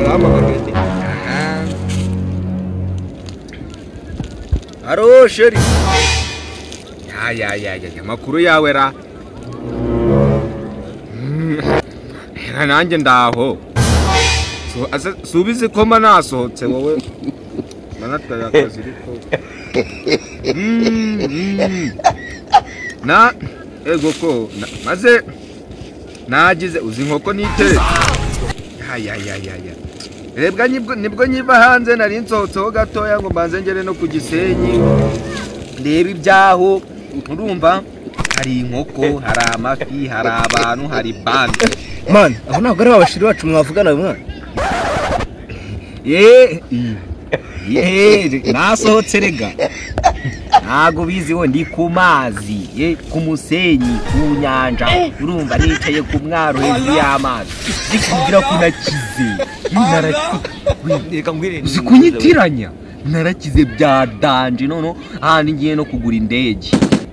Gahamagara. Aro sheri. Ya makuru yawe ra. Nanjye ndaho. Subize ko manasohotse wowe. Manatwaye akazi riko. Na ego ko maze nagize uzi nkoko nite. Ya. Rebwa nibwo nyiva hanze nari nsohotseho gatoya ngo mbanze ngere no ku Gisenyi. Ndeba ibyaho urumva hari inkoko, hari amafi, hari abantu, hari bande. Man, aho ntabwo ari abashiri bacu mwavugana mwana. Nasohotse rega. Ntago biziho ndi ku mazi, ku musenyi, ku nyanja. Urumva nicaye ku mwaro hejuru y'amazi. Ndikugira ko nakize. Reka mbwire uzi kunyitiranya. Narakize bya danje nono ahandi ngiye no kugura indege.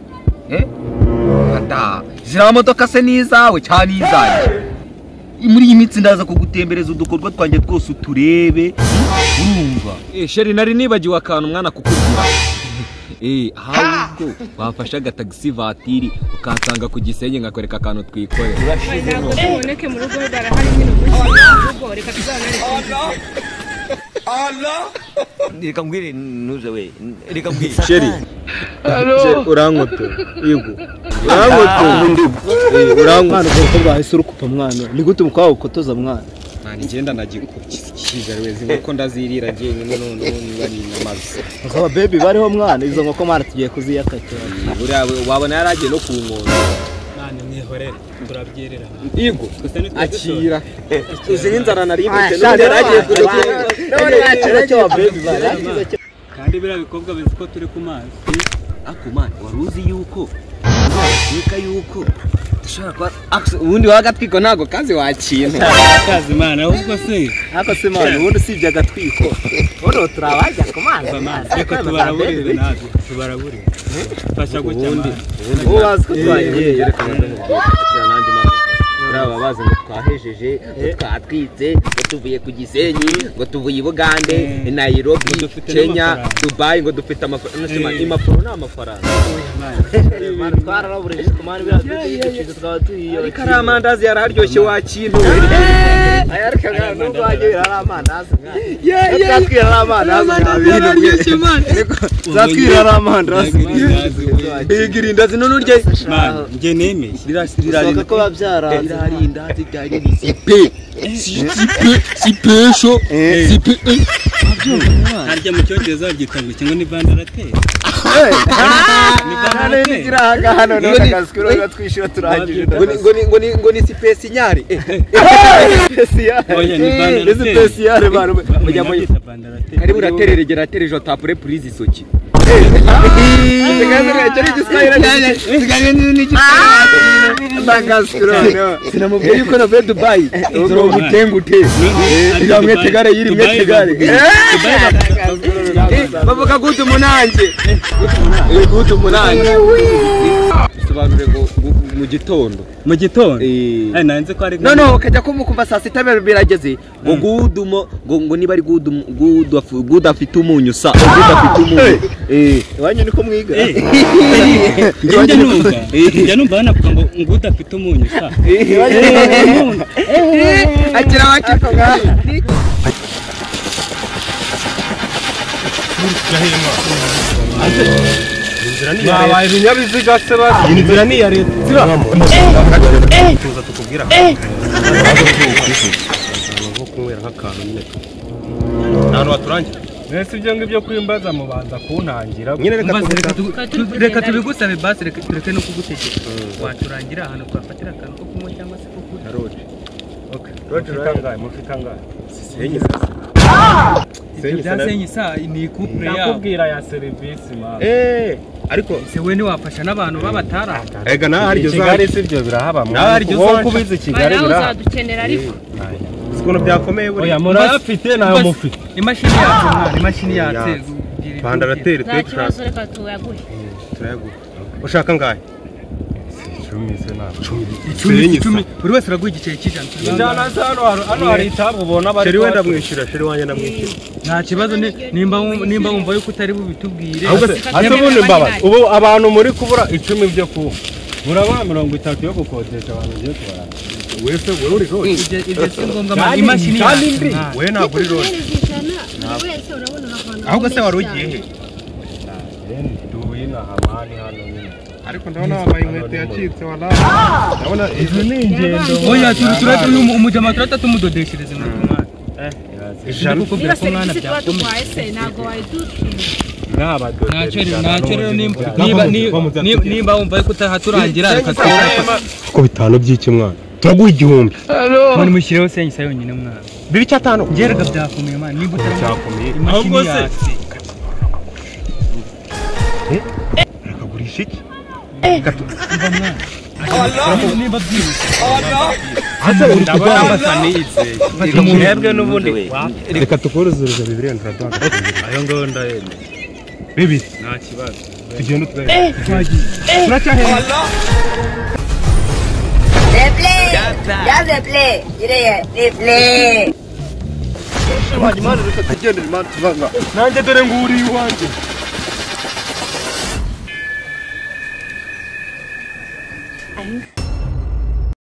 Ata zira modoka se nizawe cyane izanye. Muri iyi minsi ndaza kugutembereza udukorwa twanjye twose uturebe. Urumva sheri nari nibagiwe akantu mwana kukubwira. Ahubwo bafasha taxi vatiri ukansanga ku Gisenyi ngakwereka akantu twikore. Urashyize mu rugo barahari nyine urugo reka tuzanare. Allah reka mbwire nuze we reka mbwire sheri urangoto yego urangoto ko bahise urukupa mwana ni gute mukwaho ukotoza mwana ngenda nagikukije wezi nkoko ndazirira ngiye none bari namazi nkaba baby bariho mwana izo nkoko mwana tugiye kuziyakatira buriya wabona yaragiye no kunkono nane mwihorere turabyerera yego akira uzi inzara nari imute none yaragiye kuziyakatira cyo baby baragize kandi bira bikobwa bizi ko turi ku mazi ako man waruzi yuko urashika yuko dushaka kwa ubundi wagatwiko ntago kazi wakintu kazi mana ahubwo se ako se mana ubundi sibye agatwiko wono turabajya ku mazi reka tubaraburire natwe tubaraburire fasha gucya ubundi ubazi ko twagiye yerekana nanjye mama uraba bazi ngo twahejeje twatwitse ngo tuvuye ku Gisenyi ngo tuvuye Bugande Nairobi Kenya Dubai ngo dufite amafaranga impapuro n'amafaranga mana twararaburije ku mani biradukize twaba tuyiyo karamandazi yararyoshye wakintu ayarikaga nubwo wagiye aramandazi twatwira aramandazi yararyoshye man twatwira aramandazi bigirindazi none urye man nge nemeye rirasirira ko babyara ndarindazi cyane ni sipe sipesho sipe harya mu cyongereza bagitanga ikingo ni bandarateri nane nigiraga hano none gaskuro batwishira turangije ngo ni spesinyari oya ni bandarateri spesiale baro mujya mu ari buratereregera terejo tapure prise isoki sinamubwiye yuko navuye Dubai zoro mutengute igamwe tegare yiri mwe tegare bavuga gute munanje sobanure ngo mu gitondo nanze ko ari no kajya kumukumva saa 6 birageze ngo gudumo ngo niba ari gudu afite umunyu sa afite umunyu wanyu niko mwiga njya numva banavuga ngo ngudu afite umunyu sa akira wakiko babaye ibinyabiziga se basi inzira ni ya leta tuza tukubwira nko kunywera nk'akantu nyine ntantu baturangira mwese ibyo ngibyo kwimbaza mubanza kuntangira reka tubigusabe basi tureke no kugutegeka waturangira ahantu twafatira akantu ko kunywa cyangwa se ko kurya roje mufite angahe senyi senyi sa ni couple ya nakubwira ya service ma ariko se we ni wafasha n'abantu babatara ega na haryo Kigali sivyo birahaba na haryo zo kubiza Kigali birahaba uzadukenera ariko sikono byakomeye buri oya murafite nayo mufite imashini yacu mwana imashini yacu bandarateri twe kibazo reka tuyaguhe turayaguha ushaka ngahe 10 se ntabwo 10 buri wese araguha igiceri cy'ijana ijana se hano hari itabwo ubona bari sheri wenda mwishyura sheri wanjye ndamwishyura nta kibazo nimba wumva yuko utari bubitubwire ase bundi mbabazi ubu abantu muri kubura 10 byo kuba muraba 30 yo gukodesha abantu ngiye kubarana wese wewe uri rose ibyo si ngombwa imashini kandi we ntabwo uri rose ahubwo se wari ugiye he duhina hamani hano nyine ariko ndabona wambaye inkweto yacitse wala ndabona izo ni ingendo oya turate umujama turata tumudodeshereze mu kumana ijana kukubwira ko mwana byakomeye ntago wayiduki ntacyo rero nimba wumva yuko utahaturangira reka ko bitanu by'iki mwana turaguha 1000 mwana mushyireho senyisa yonyine mwana bibi cyatanu ngerega byakomeye mwana niba byakomeye ahubwo se rakagurisha iki mva mwana niba byibutse hasa uri ndabasa niyizeye mwebwe n'ubundi reka tukorozereza 200 ndadaka ayo ngo ndayende bibi nta kibazo tugende twagiye turacyahe Replay. Hanyuma reka tugende imana tuvanga nanjye dore nguri iwanjye